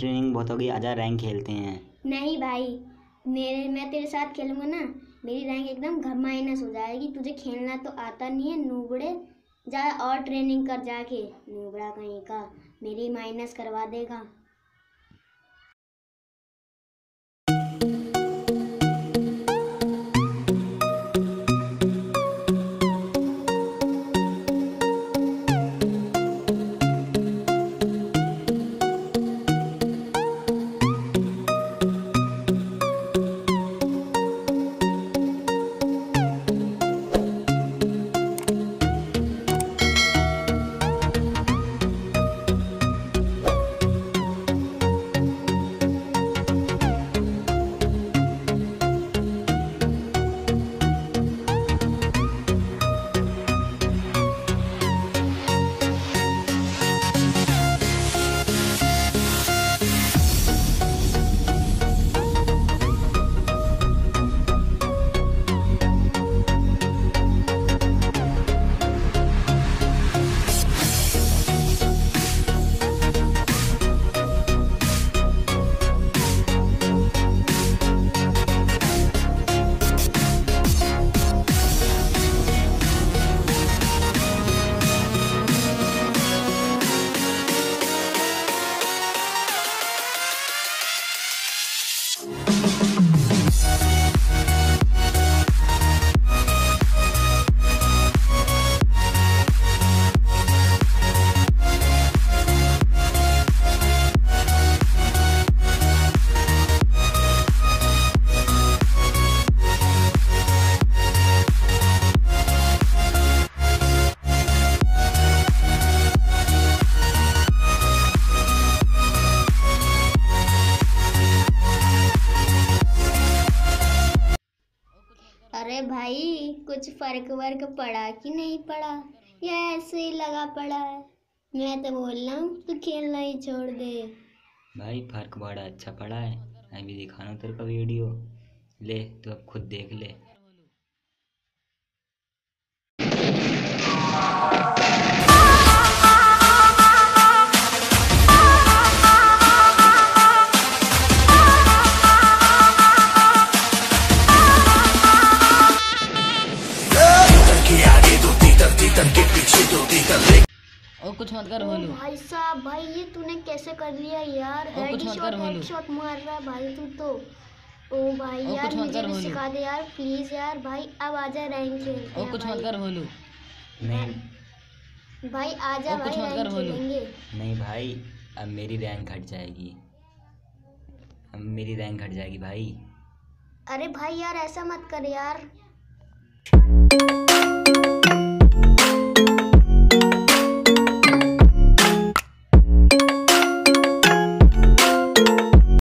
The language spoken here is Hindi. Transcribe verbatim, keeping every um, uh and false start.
ट्रेनिंग बहुत हो गई, आजा रैंक खेलते हैं। नहीं भाई, मेरे मैं तेरे साथ खेलूंगा ना, मेरी रैंक एकदम घ माइनस हो जाएगी। तुझे खेलना तो आता नहीं है नूबड़े, जा और ट्रेनिंग कर जाके, नूबड़ा कहीं का, मेरी माइनस करवा देगा। अरे भाई, कुछ फर्क वर्क पड़ा कि नहीं पड़ा, या ऐसे ही लगा पड़ा है? मैं तो बोल रहा हूँ तू खेलना ही छोड़ दे। भाई फर्क बड़ा अच्छा पड़ा है, मैं भी दिखाना तेरे को वीडियो, ले तू अब खुद देख ले। और कुछ मत कर बोलू। भाई साहब, भाई ये तूने कैसे कर लिया यार? हेडशॉट हेडशॉट मार रहा है भाई तू तो। ओ भाई और यार, कुछ मत मुझे कर भी बोलू। सिखा दे यार प्लीज यार। भाई अब आजा रैंक खेलते और हैं कुछ मत भाई। कर बोलू। नहीं भाई आजा और कुछ भाई, मत कर रैंक बोलू। खेलेंगे। नहीं भाई, अब मेरी रैंक हट जाएगी, अब मेरी रैंक हट जाएगी भाई। अरे भाई यार ऐसा मत कर यार।